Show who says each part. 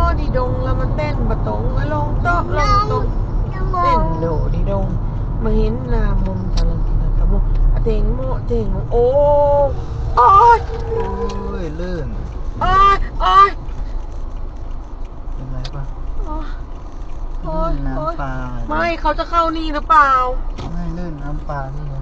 Speaker 1: ดีดงแล้วมันเต้นบะตงแล้วลงโต๊ะลงตรงเต้นโดดีดงมาเห็นหน้ามุมทะลังกระมุเตงโมเตงโอ้โอ้ย
Speaker 2: โอ้ยลื่น
Speaker 1: โอ้ยโอ้ย
Speaker 2: เป็นไรปะ
Speaker 1: โอ้
Speaker 2: ลื่
Speaker 1: ย
Speaker 2: นน้ำปลา
Speaker 1: ไม่เขาจะเข้านี่หรือเปล่า
Speaker 2: ไม่ลื่นน้ำปลานี่ไง